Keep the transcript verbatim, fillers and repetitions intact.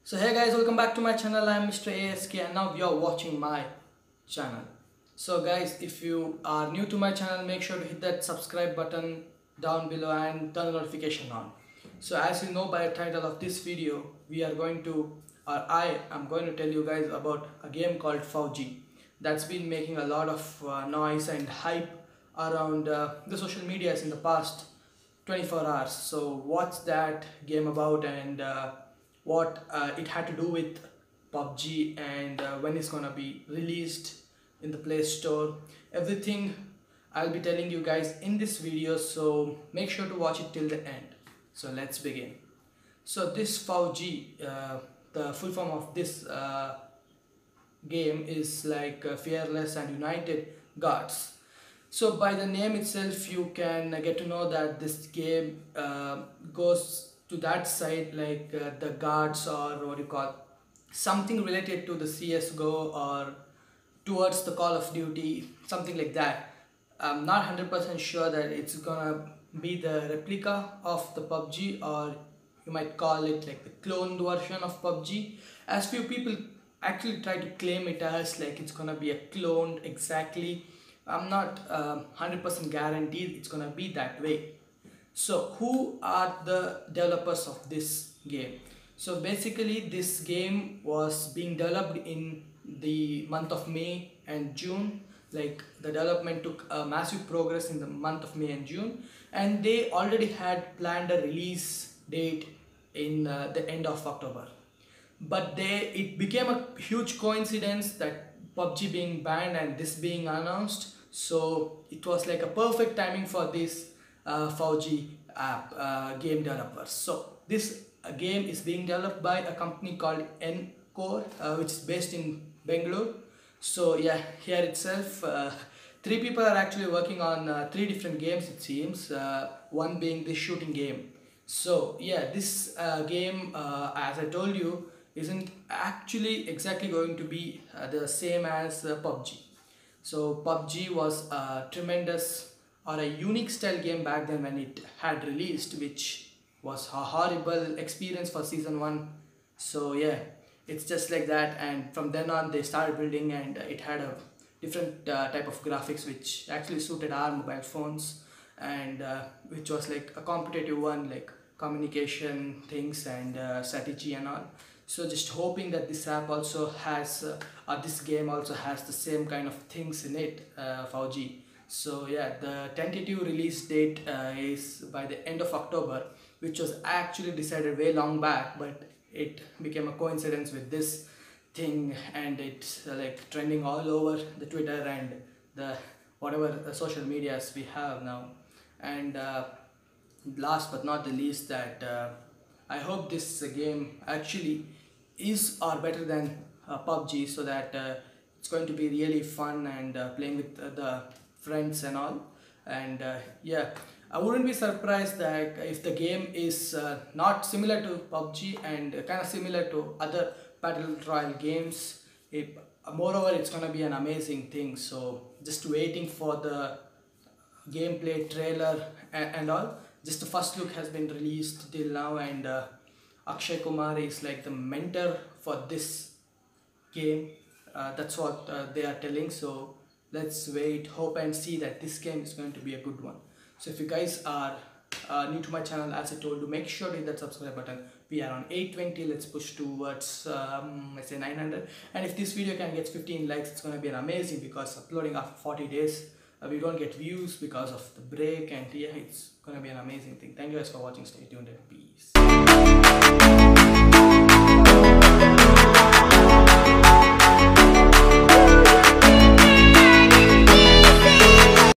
So hey guys, welcome back to my channel. I am Mister A S K and now you are watching my channel. So guys, if you are new to my channel, make sure to hit that subscribe button down below and turn the notification on. So as you know by the title of this video, we are going to, or I am going to tell you guys about a game called F U B G that's been making a lot of uh, noise and hype around uh, the social medias in the past twenty-four hours. So what's that game about, and uh, what uh, it had to do with P U B G, and uh, when it's gonna be released in the Play Store. Everything I'll be telling you guys in this video, so make sure to watch it till the end. So let's begin. So this F U B G, uh, the full form of this uh, game is like uh, Fearless and United Guards. So by the name itself you can get to know that this game uh, goes to that side, like uh, the guards, or what you call, something related to the C S G O or towards the Call of Duty, something like that. I'm not one hundred percent sure that it's gonna be the replica of the P U B G, or you might call it like the cloned version of P U B G, as few people actually try to claim it as like it's gonna be a cloned exactly. I'm not um, one hundred percent guaranteed it's gonna be that way. So who are the developers of this game? So basically this game was being developed in the month of May and June. Like the development took a massive progress in the month of May and June, and they already had planned a release date in uh, the end of October. But they it became a huge coincidence that P U B G being banned and this being announced. So it was like a perfect timing for this uh, F U B G app uh, game developers. So this uh, game is being developed by a company called Encore, uh, which is based in Bangalore. So yeah, here itself uh, three people are actually working on uh, three different games, it seems, uh, one being this shooting game. So yeah, this uh, game, uh, as I told you, isn't actually exactly going to be uh, the same as uh, P U B G. So P U B G was a tremendous or a unique style game back then when it had released, which was a horrible experience for season one. So yeah, it's just like that, and from then on they started building, and it had a different uh, type of graphics which actually suited our mobile phones, and uh, which was like a competitive one, like communication things and uh, strategy and all. So just hoping that this app also has uh, or this game also has the same kind of things in it, uh, F U B G. So yeah, the tentative release date uh, is by the end of October, which was actually decided way long back, but it became a coincidence with this thing, and it's uh, like trending all over the Twitter and the whatever the social medias we have now. And uh, last but not the least, that uh, I hope this uh, game actually is or better than uh, P U B G, so that uh, it's going to be really fun and uh, playing with uh, the friends and all. And uh, yeah, I wouldn't be surprised that if the game is uh, not similar to P U B G and kind of similar to other battle royale games. It, moreover, it's gonna be an amazing thing. So just waiting for the gameplay trailer and, and all. Just the first look has been released till now, and uh, Akshay Kumar is like the mentor for this game. Uh, that's what uh, they are telling. So let's wait, hope and see that this game is going to be a good one. So if you guys are uh, new to my channel, as I told you, make sure to hit that subscribe button. We are on eight twenty, let's push towards um, let's say nine hundred, and if this video can get fifteen likes, it's going to be an amazing, because uploading after forty days uh, we don't get views because of the break, and yeah, it's going to be an amazing thing. Thank you guys for watching, stay tuned and peace.